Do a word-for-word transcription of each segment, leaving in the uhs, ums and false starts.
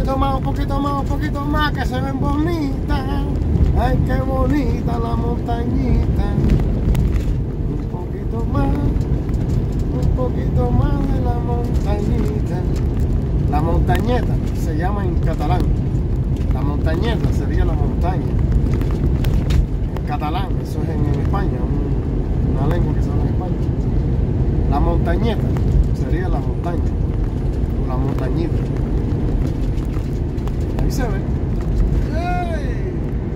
poquito más, un poquito más, un poquito más, que se ven bonitas. Ay, qué bonita la montañita. Un poquito más, un poquito más de la montañita. La montañeta se llama en catalán. La montañeta sería la montaña. En catalán, eso es en, en España, un, una lengua que se habla en España. La montañeta sería la montaña, o la montañita. Ahí se ve. ¡Ey!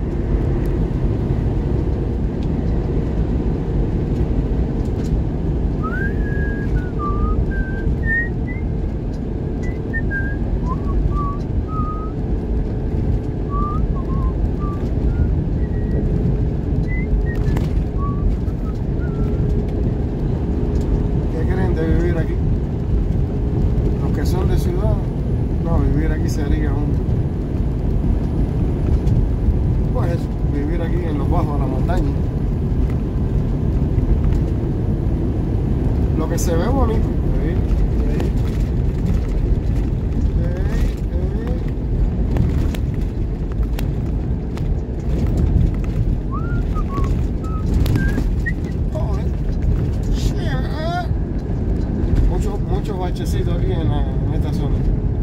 Sería un pues eso, vivir aquí en los bajos de la montaña. Lo que se ve bonito. Ahí, ahí. Ahí, ahí. Muchos, muchos bachecitos aquí en, la, en esta zona.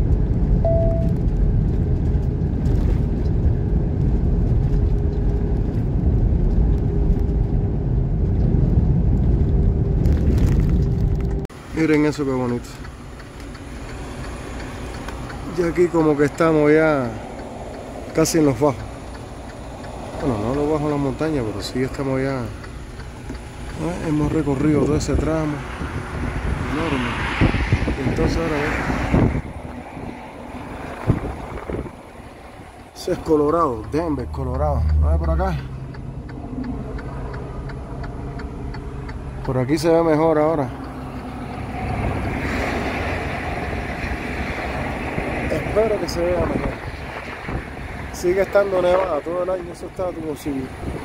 Miren eso, qué bonito. Y aquí como que estamos ya casi en los bajos. Bueno, no los bajos de la montaña, pero sí estamos ya. ¿Eh? Hemos recorrido todo ese tramo enorme. Y entonces ahora ¿eh? Ese es Colorado, Denver, Colorado. A ver por acá. Por aquí se ve mejor ahora. Espero que se vea mejor. Sigue estando nevada todo el año, eso está como si,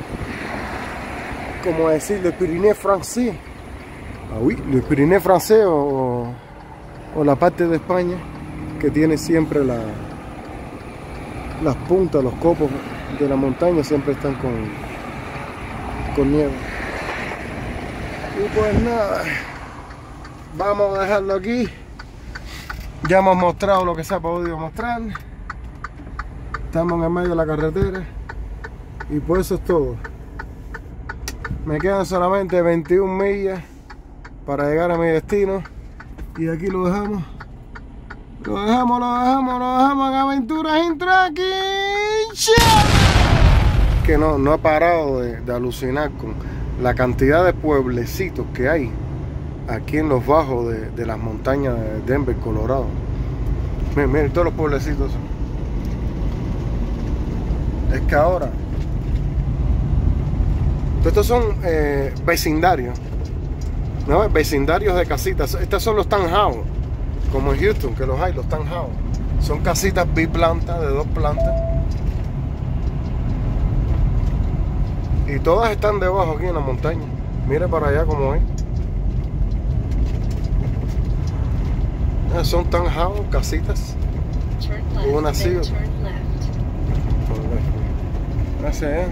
como decir, le Pyrénées francés. Ah oui, le Pyrénées francés o, o la parte de España que tiene siempre la, las puntas, los copos de la montaña siempre están con, con nieve. Y pues nada, vamos a dejarlo aquí. Ya hemos mostrado lo que se ha podido mostrar. Estamos en el medio de la carretera. Y pues eso es todo. Me quedan solamente veintiuna millas para llegar a mi destino. Y aquí lo dejamos. Lo dejamos, lo dejamos, lo dejamos en Aventuras in Trucking. Que no, no ha parado de, de alucinar con la cantidad de pueblecitos que hay aquí en los bajos de, de las montañas de Denver, Colorado. Miren, miren todos los pueblecitos. Es que ahora estos son eh, vecindarios, ¿no? Vecindarios de casitas. Estos son los townhouse, como en Houston, que los hay, los townhouse. Son casitas biplantas, de dos plantas. Y todas están debajo aquí en la montaña. Mire para allá como es. Son townhouse, casitas. Una así. Gracias, eh.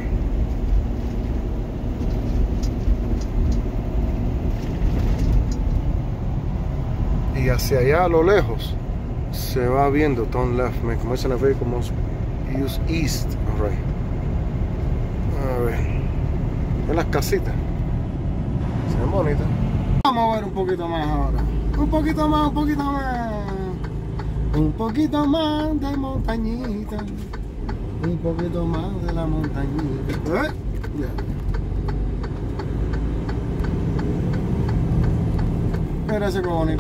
Y hacia allá a lo lejos se va viendo turn left. Me comienzan a ver como use east. All right. A ver. En las casitas. Se ven bonitas. Vamos a ver un poquito más ahora. Un poquito más, un poquito más. Un poquito más de montañita. Un poquito más de la montañita. ¿Eh? Yeah. Mira ese que bonito.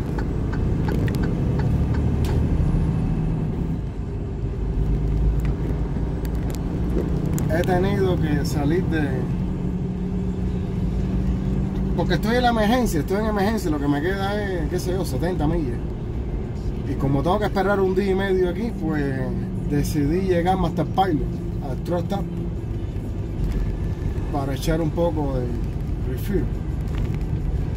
He tenido que salir de... Porque estoy en la emergencia, estoy en emergencia, lo que me queda es, qué sé yo, setenta millas. Y como tengo que esperar un día y medio aquí, pues decidí llegar hasta el Pilot, al truck stop, para echar un poco de refuel,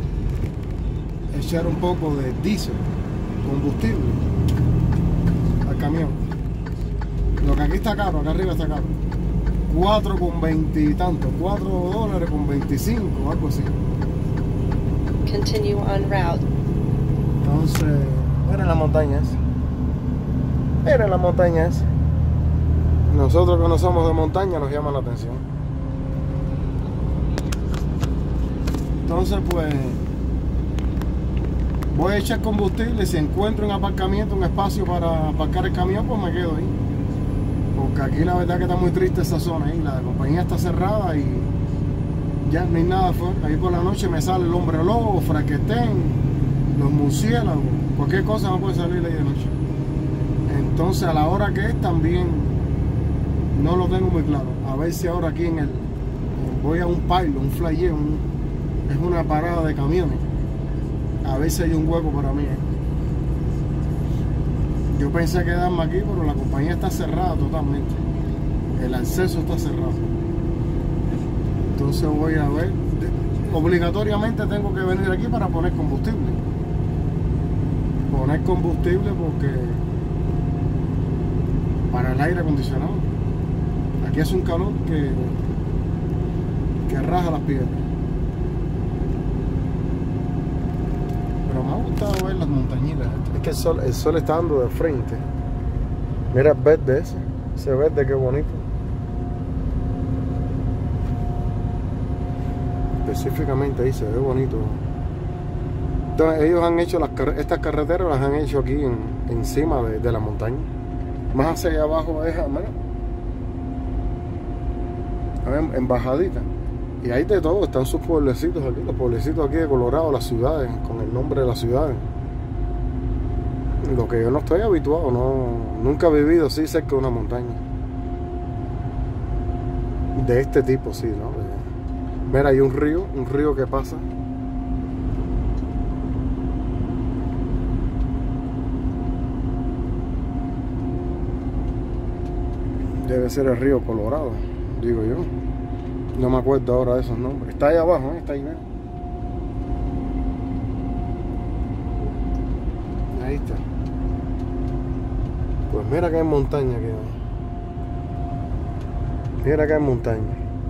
echar un poco de diésel, combustible. camión. Lo que aquí está caro, acá arriba está caro. cuatro con veinte y tanto, cuatro dólares con veinticinco, algo así. Continue on route. Entonces, miren las montañas. Miren las montañas. Nosotros que no somos de montaña nos llama la atención. Entonces, pues, voy a echar combustible. Si encuentro un aparcamiento, un espacio para aparcar el camión, pues me quedo ahí. Porque aquí la verdad que está muy triste esa zona ahí. La compañía está cerrada y ya no hay nada afuera. Ahí por la noche me sale el hombre lobo, fraquetén, los murciélagos, cualquier cosa no puede salir ahí de noche. Entonces a la hora que es también no lo tengo muy claro. A ver si ahora aquí en el voy a un pilot, un flyer, un, es una parada de camiones. A ver si hay un hueco para mí. Yo pensé quedarme aquí, pero la compañía está cerrada totalmente. El acceso está cerrado. Entonces voy a ver. Obligatoriamente tengo que venir aquí para poner combustible. Poner combustible porque para el aire acondicionado. Aquí hace un calor que, que raja las piernas. Pero me ha gustado ver las montañitas. Es que el sol, el sol está dando de frente. Mira el verde ese. Ese verde, qué bonito. Específicamente ahí se ve bonito. Entonces ellos han hecho las estas carreteras, las han hecho aquí en, encima de, de la montaña. Más hacia allá abajo es, mira, en, en bajadita. Y hay de todo, están sus pueblecitos aquí, los pueblecitos aquí de Colorado, las ciudades, con el nombre de las ciudades. Lo que yo no estoy habituado, no, nunca he vivido así cerca de una montaña. De este tipo, sí, ¿no? Mira, hay un río, un río que pasa. Debe ser el río Colorado, digo yo. No me acuerdo ahora de esos nombres. Está ahí abajo, ¿eh? Está ahí, ¿eh? Ahí está. Pues mira que hay montaña aquí. Mira que hay montaña.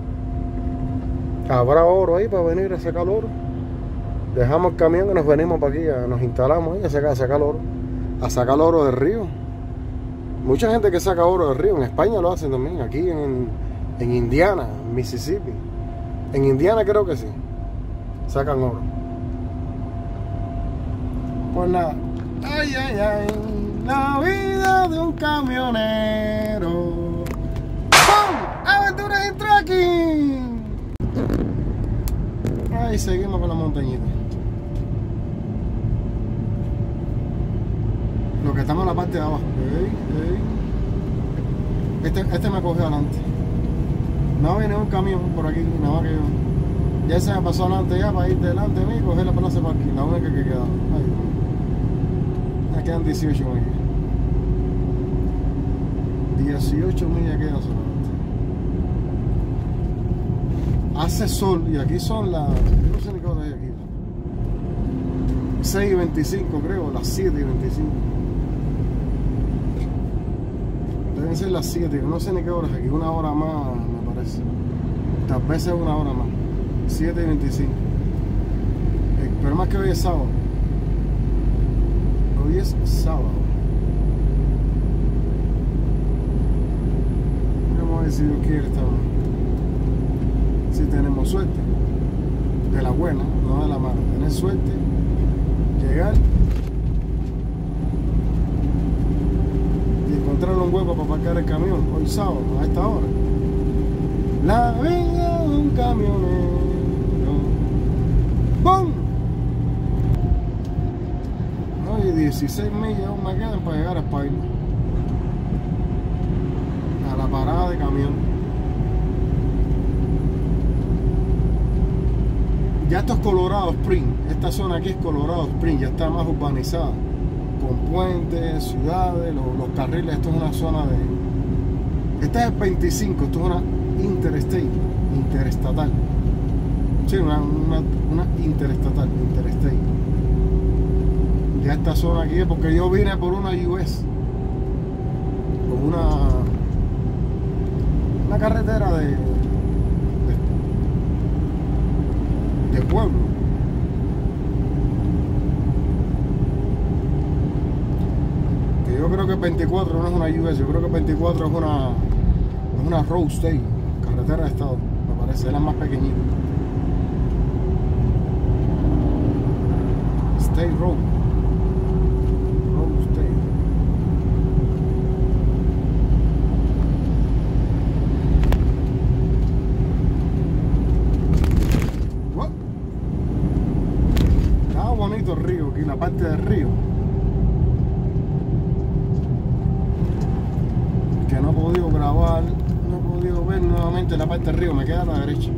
¿Habrá oro ahí para venir a sacar oro? Dejamos el camión y nos venimos para aquí, nos instalamos ahí a sacar, a sacar oro. A sacar oro del río. Mucha gente que saca oro del río, en España lo hacen también, aquí en, en Indiana, en Mississippi. En Indiana creo que sí, sacan oro. Pues nada, ay, ay, ay, la vida de un camionero. ¡Pum! ¡Aventuras en Trucking! Ahí seguimos con la montañita. Lo que estamos en la parte de abajo. Ey, ey. Este, este me cogió adelante. No viene un camión por aquí, nada más que yo. Ya se me pasó adelante ya para ir delante de mí y coger la plaza para aquí, la única que queda. Ahí. Me quedan dieciocho millas. dieciocho millas quedan solamente. Hace sol y aquí son las... no sé ni qué hora hay aquí. seis y veinticinco creo, las siete y veinticinco. Deben ser las siete, no sé ni qué hora es aquí, una hora más me parece. Tal vez es una hora más. siete y veinticinco. Eh, pero más que hoy es sábado. Hoy es sábado. Vamos a ver si Dios quiere esta hora. Si tenemos suerte. De la buena, no de la mala. Tener suerte. Llegar. Y encontrar un hueco para aparcar el camión. Hoy sábado, a esta hora. La vida de un camionero. ¡Bum! Oye, dieciséis millas aún me quedan para llegar a España. A la parada de camión. Ya esto es Colorado Spring. Esta zona aquí es Colorado Spring. Ya está más urbanizada. Con puentes, ciudades, los, los carriles. Esto es una zona de... Esta es el veinticinco. Esto es una interstate. Interestatal. Sí, una, una, una interestatal. Interstate. Ya esta zona aquí es porque yo vine por una U S. carretera de, de, de pueblo. Que yo creo que veinticuatro no es una U S, yo creo que veinticuatro es una, es una road state, carretera de estado, me parece, es la más pequeñita. State road. Road state. What? Está bonito el río aquí, la parte del río. Que no he podido grabar, no he podido ver nuevamente la parte del río, me queda a la derecha.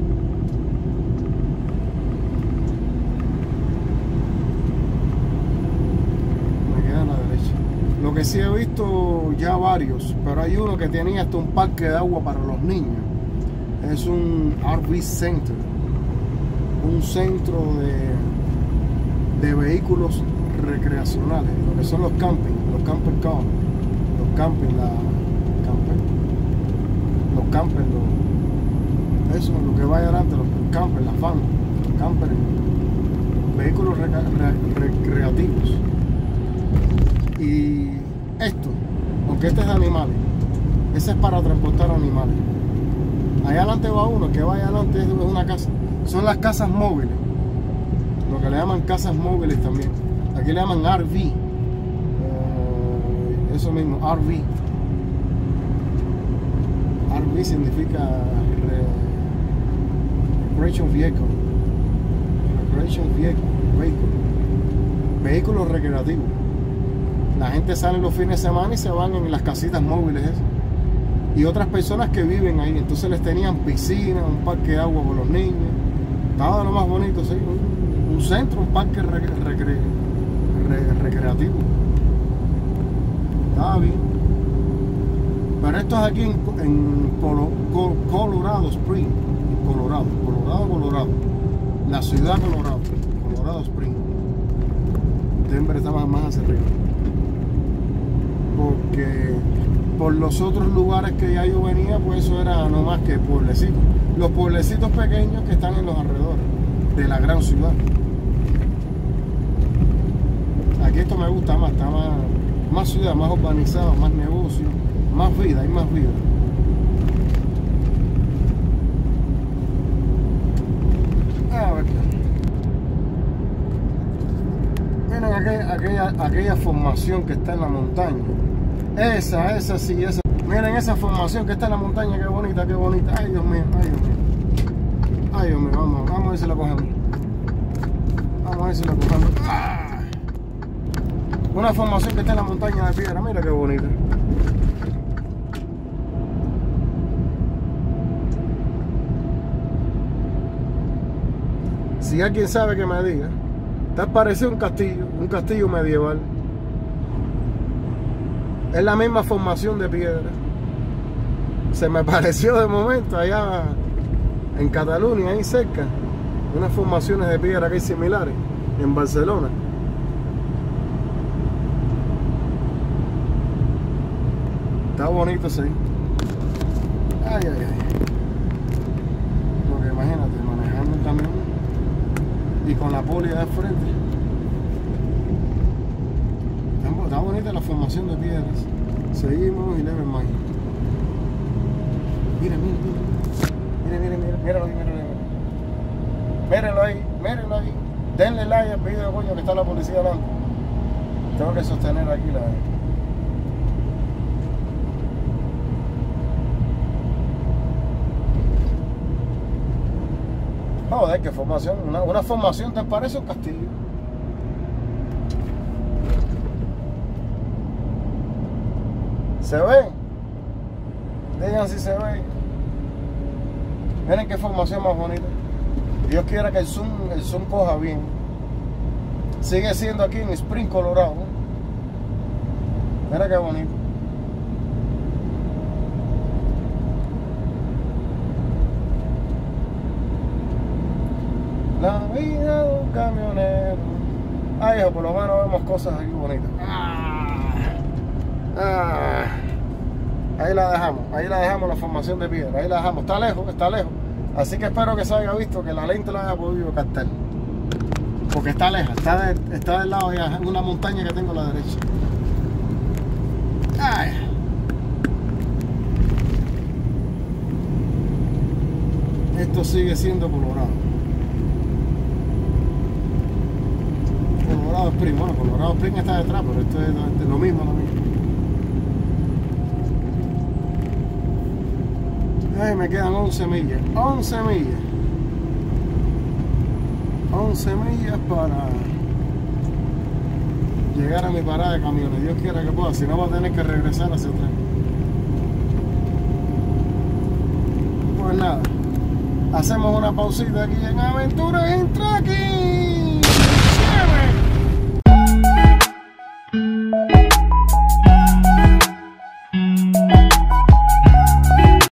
Lo que sí he visto ya varios, pero hay uno que tenía hasta un parque de agua para los niños. Es un R V Center, un centro de, de vehículos recreacionales, lo que son los camping, los camper cars, los camping, la camper, los campers, los, eso, lo que vaya adelante, los campers, las van, los campers, vehículos re, re, recreativos. Y esto, aunque este es de animales, ese es para transportar animales. Allá adelante va uno, que vaya adelante es una casa. Son las casas móviles, lo que le llaman casas móviles también. Aquí le llaman R V, eh, eso mismo, R V. R V significa re, Recreation Vehicle, Recreation Vehicle, Vehicle, vehículos recreativos. La gente sale los fines de semana y se van en las casitas móviles esas. Y otras personas que viven ahí, entonces les tenían piscina, un parque de agua por los niños. Estaba de lo más bonito, ¿sí? un, un centro, un parque recre, recre, re, recreativo. Estaba bien. Pero esto es aquí en, en Colo, Col, Colorado Spring, Colorado, Colorado, Colorado. La ciudad Colorado, Colorado Spring. Denver estaba más hacia arriba. Porque por los otros lugares que ya yo venía, pues eso era no más que pueblecitos. Los pueblecitos pequeños que están en los alrededores de la gran ciudad. Aquí esto me gusta más, está más, más ciudad, más urbanizado, más negocio, más vida, hay más vida. A ver. Miren aquella, aquella, aquella formación que está en la montaña. Esa, esa sí, esa. Miren esa formación que está en la montaña, qué bonita, qué bonita. Ay, Dios mío, ay, Dios mío. Ay, Dios mío, vamos, vamos a ver si la cogemos. Vamos a ver si la cogemos. ¡Ah! Una formación que está en la montaña de piedra, mira qué bonita. Si alguien sabe que me diga, te parece un castillo, un castillo medieval. Es la misma formación de piedra. Se me pareció de momento allá en Cataluña, ahí cerca, unas formaciones de piedra que hay similares en Barcelona. Está bonito, sí. Ay, ay, ay. Porque imagínate, manejando el camión y con la poli de frente. Está bonita la formación de piedras. Seguimos y Never Mind. Mira, mira, mira. Mira, mira, mira. Míralo ahí, míralo ahí. Mírenlo ahí, mírenlo ahí. Denle like al video, coño, que está la policía hablando. Tengo que sostener aquí la... Joder, qué formación. Una, una formación te parece un castillo. ¿Se ve? Digan si se ve. Miren qué formación más bonita. Dios quiera que el zoom, el zoom coja bien. Sigue siendo aquí en Spring, Colorado. Mira qué bonito. La vida de un camionero. Ay, hijo, por lo menos vemos cosas aquí bonitas. Ah, ah. Ahí la dejamos, ahí la dejamos la formación de piedra, ahí la dejamos, está lejos, está lejos. Así que espero que se haya visto, que la lente la haya podido captar. Porque está lejos, está, de, está del lado ya, en una montaña que tengo a la derecha. Ay. Esto sigue siendo Colorado. Colorado Spring, bueno, Colorado Spring está detrás, pero esto es lo mismo, lo mismo. Ay, me quedan once millas, once millas. once millas para llegar a mi parada de camiones. Dios quiera que pueda, si no voy a tener que regresar hacia atrás. Pues nada, hacemos una pausita aquí en Aventuras en Trucking.